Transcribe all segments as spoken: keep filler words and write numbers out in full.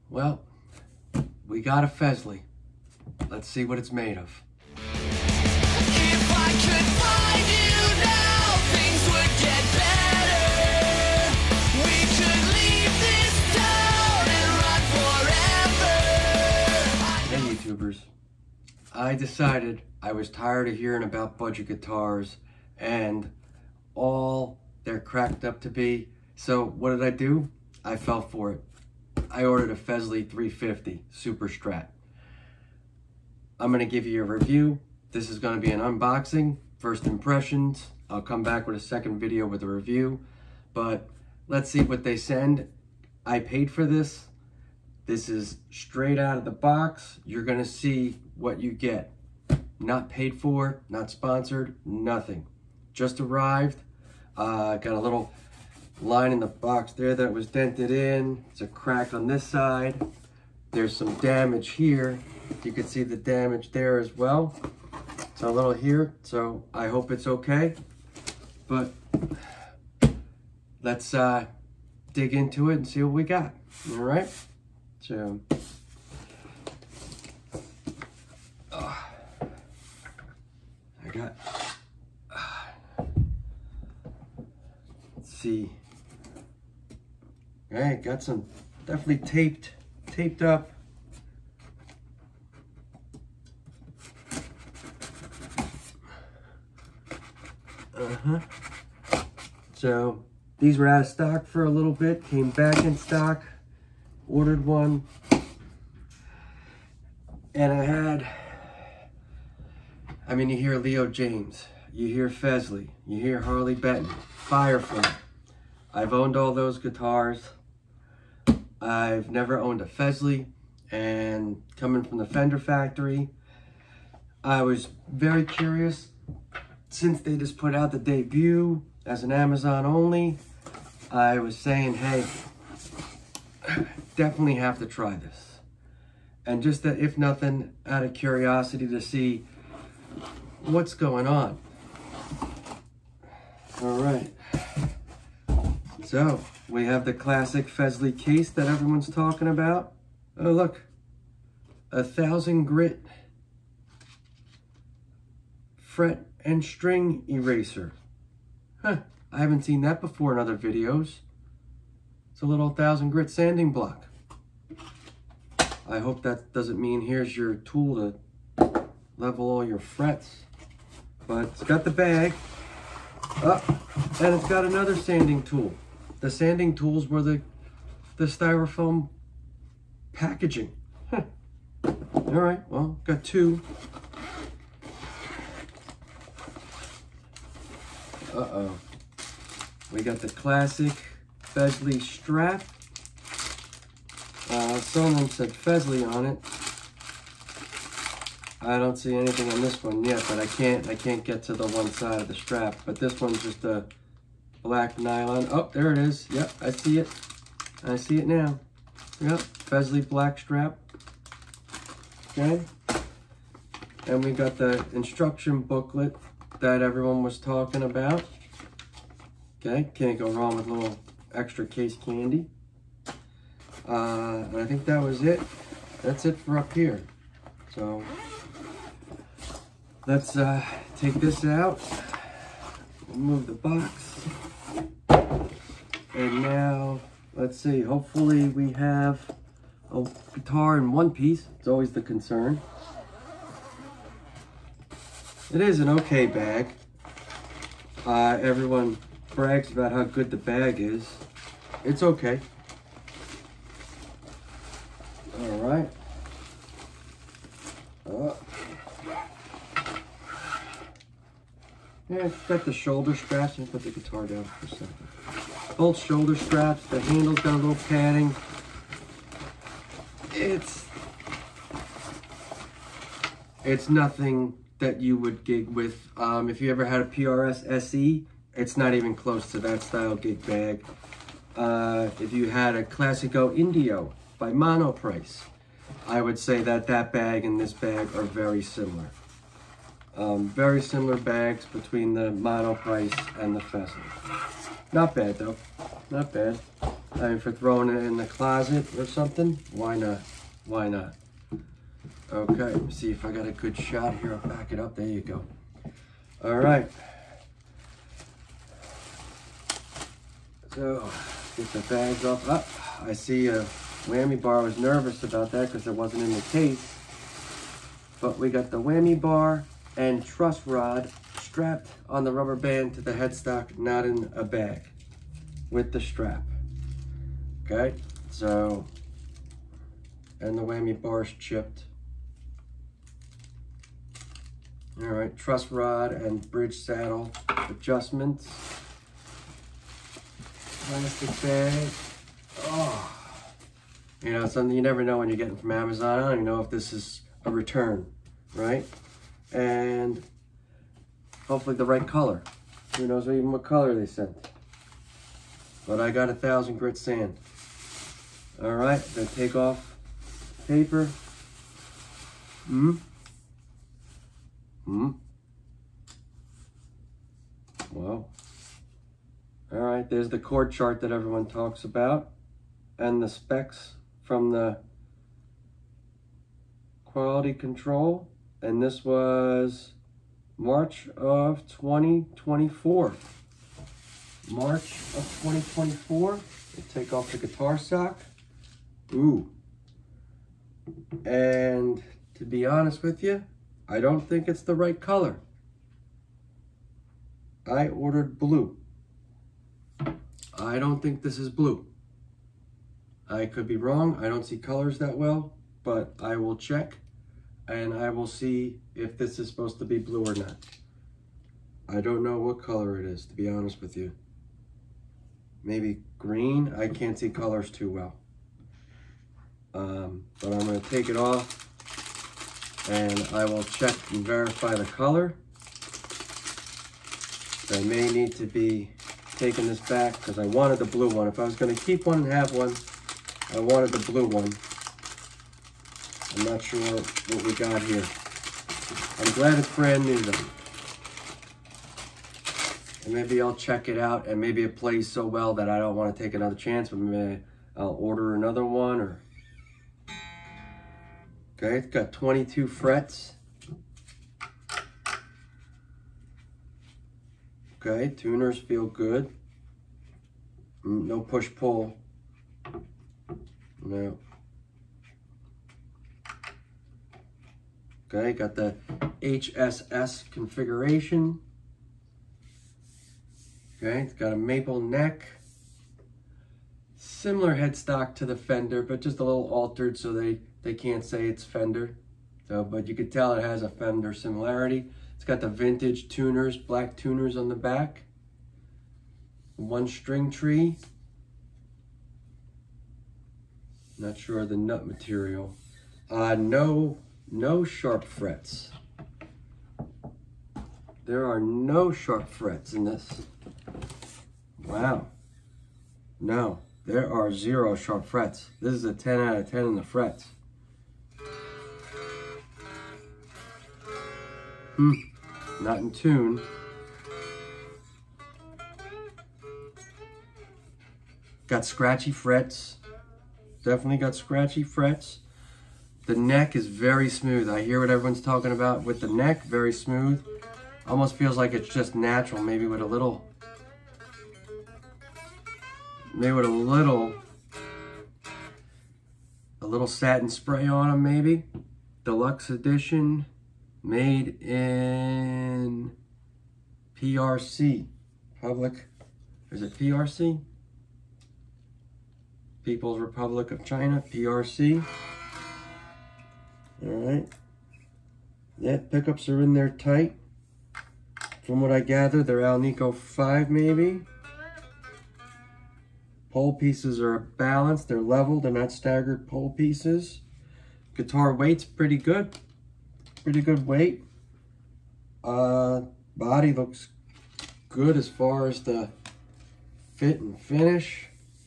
Well, we got a Fesley. Let's see what it's made of. If I could find you now, things would get better. We could leave this town and run forever. Hey YouTubers, I decided I was tired of hearing about budget guitars and all they're cracked up to be. So what did I do? I fell for it. I ordered a Fesley three fifty Super Strat. I'm going to give you a review. This is going to be an unboxing, first impressions. I'll come back with a second video with a review. But let's see what they send. I paid for this. This is straight out of the box. You're going to see what you get. Not paid for, not sponsored, nothing. Just arrived. Uh, got a little line in the box there that was dented in. It's a crack on this side. There's some damage here. You can see the damage there as well. It's a little here, so I hope it's okay. But let's uh, dig into it and see what we got. All right? So, uh, I got, uh, let's see. All right, got some definitely taped, taped up. Uh-huh. So these were out of stock for a little bit, came back in stock, ordered one, and I had, I mean, you hear Leo James, you hear Fesley, you hear Harley Benton, Firefly. I've owned all those guitars. I've never owned a Fesley, and coming from the Fender factory, I was very curious. Since they just put out the debut as an Amazon only, I was saying, hey, definitely have to try this. And just that, if nothing, out of curiosity to see what's going on. All right. So, we have the classic Fesley case that everyone's talking about. Oh, look. A thousand grit fret and string eraser. Huh, I haven't seen that before in other videos. It's a little thousand grit sanding block. I hope that doesn't mean here's your tool to level all your frets. But it's got the bag. Oh, and it's got another sanding tool. The sanding tools were the, the styrofoam packaging. Huh. All right, well, got two. Uh-oh. We got the classic Fesley strap. Uh, some of them said Fesley on it. I don't see anything on this one yet, but I can't I can't get to the one side of the strap. But this one's just a black nylon. Oh, there it is. Yep, I see it. I see it now. Yep, Fesley black strap. Okay. And we got the instruction booklet that everyone was talking about. Okay, can't go wrong with a little extra case candy. Uh, and I think that was it. That's it for up here. So let's uh, take this out, remove the box, and now let's see. Hopefully we have a guitar in one piece. It's always the concern. It is an okay bag. Uh, everyone brags about how good the bag is. It's okay. All right. Uh, yeah, it's got the shoulder straps. Let me put the guitar down for a second. Both shoulder straps. The handle's got a little padding. It's it's nothing that you would gig with. Um, if you ever had a P R S S E, it's not even close to that style gig bag. Uh, if you had a Classico Indio by Monoprice, I would say that that bag and this bag are very similar. Um, very similar bags between the Monoprice and the Fesley. Not bad though. not bad. I mean, for throwing it in the closet or something, why not? Why not? Okay, let me see if I got a good shot here. I'll back it up. There you go. All right. So, get the bags off. Oh, I see a whammy bar. I was nervous about that because it wasn't in the case. But we got the whammy bar and truss rod strapped on the rubber band to the headstock, not in a bag, with the strap. Okay, so, and the whammy bar's chipped. All right, truss rod and bridge saddle adjustments. Plastic bag. Oh, you know, something you never know when you're getting from Amazon. I don't even know if this is a return, right? And hopefully the right color. Who knows even what color they sent. But I got a thousand grit sand. All right, then take off paper. Hmm. Hmm. Wow. All right, there's the chord chart that everyone talks about and the specs from the quality control. And this was March of twenty twenty-four. March of twenty twenty-four. We'll take off the guitar sock. Ooh. And to be honest with you, I don't think it's the right color. I ordered blue. I don't think this is blue. I could be wrong. I don't see colors that well, but I will check and I will see if this is supposed to be blue or not. I don't know what color it is, to be honest with you. Maybe green. I can't see colors too well. Um, but I'm going to take it off and I will check and verify the color. I may need to be taking this back because I wanted the blue one. If I was going to keep one and have one, I wanted the blue one. I'm not sure what we got here. I'm glad it's brand new though. And maybe I'll check it out and maybe it plays so well that I don't want to take another chance, but maybe I'll order another one. Or okay, it's got twenty-two frets. Okay, tuners feel good. No push-pull. No. Okay, got the H S S configuration. Okay, it's got a maple neck. Similar headstock to the Fender, but just a little altered so they, they can't say it's Fender. So, but you could tell it has a Fender similarity. It's got the vintage tuners, black tuners on the back. One string tree. Not sure of the nut material. Uh, no, no sharp frets. There are no sharp frets in this. Wow. No, there are zero sharp frets. This is a ten out of ten in the frets. Hmm, not in tune. Got scratchy frets. Definitely got scratchy frets. The neck is very smooth. I hear what everyone's talking about with the neck, very smooth. Almost feels like it's just natural, maybe with a little, maybe with a little, a little satin spray on them, maybe. Deluxe edition, made in P R C, Public, is it P R C? People's Republic of China, P R C. All right. Yeah, pickups are in there tight. From what I gather, they're Alnico five maybe. Pole pieces are balanced, they're level, they're not staggered pole pieces. Guitar weight's pretty good. Pretty good weight. Uh, body looks good as far as the fit and finish.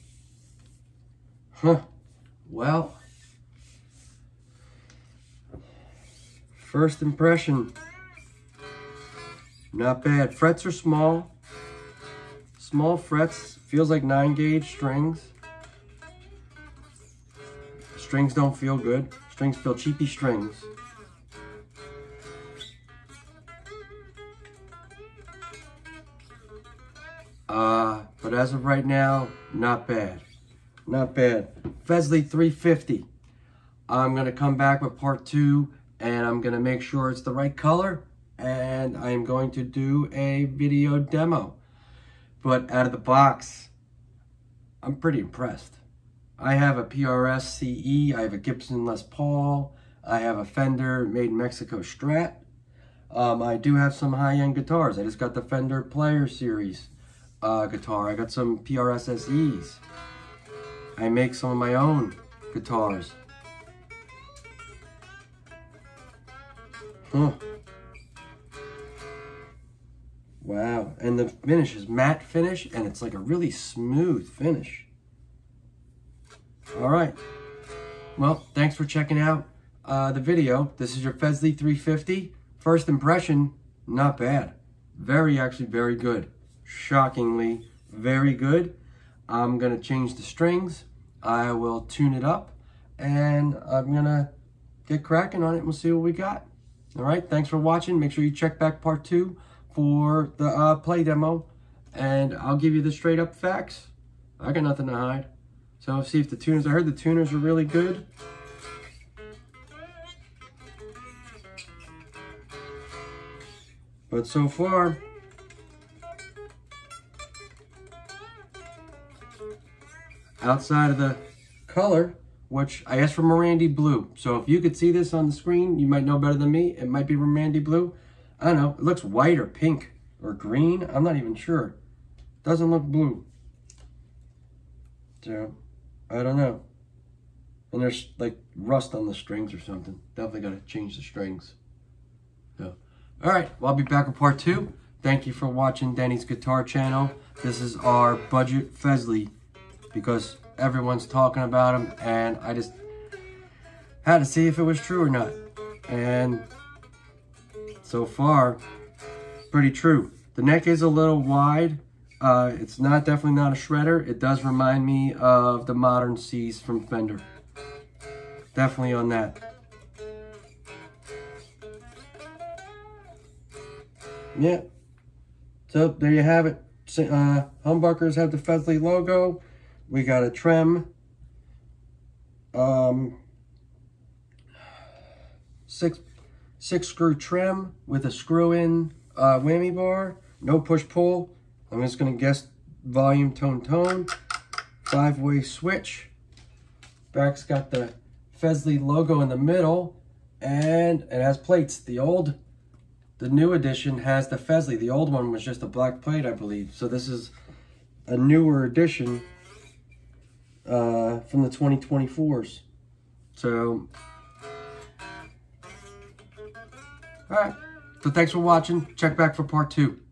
Huh. Well, first impression, not bad. Frets are small. small frets. Feels like nine gauge strings. Strings don't feel good. Strings feel cheapy strings. Uh, but as of right now, not bad. Not bad. Fesley three fifty. I'm going to come back with part two, and I'm going to make sure it's the right color, and I'm going to do a video demo. But out of the box, I'm pretty impressed. I have a P R S C E, I have a Gibson Les Paul, I have a Fender made in Mexico Strat. Um, I do have some high-end guitars. I just got the Fender Player Series uh, guitar. I got some P R S S Es. I make some of my own guitars. Huh. Wow, and the finish is matte finish, and it's like a really smooth finish. All right, well, thanks for checking out uh, the video. This is your Fesley three fifty. First impression, not bad. Very, actually very good. Shockingly very good. I'm gonna change the strings. I will tune it up, and I'm gonna get cracking on it, and we'll see what we got. All right, thanks for watching. Make sure you check back part two for the uh, play demo, and I'll give you the straight up facts. I got nothing to hide. So see if the tuners, I heard the tuners are really good. But so far, outside of the color, which I asked for Mirandy Blue. So if you could see this on the screen, you might know better than me. It might be Mirandy Blue. I don't know. It looks white or pink or green. I'm not even sure. Doesn't look blue. So, I don't know. And there's like rust on the strings or something. Definitely got to change the strings. So, all right. Well, I'll be back with part two. Thank you for watching Danny's Guitar Channel. This is our budget Fesley, because everyone's talking about him, and I just had to see if it was true or not. And so far, pretty true. The neck is a little wide. Uh, it's not definitely not a shredder. It does remind me of the Modern C's from Fender. Definitely on that. Yeah. So there you have it. Uh, humbuckers have the Fesley logo. We got a trem, um, six six screw trim with a screw in uh, whammy bar, no push pull. I'm just gonna guess volume, tone, tone. Five way switch. Back's got the Fesley logo in the middle, and it has plates. The old, the new edition has the Fesley. The old one was just a black plate, I believe. So this is a newer edition. Uh, from the twenty twenty-fours. So, all right. So thanks for watching. Check back for part two.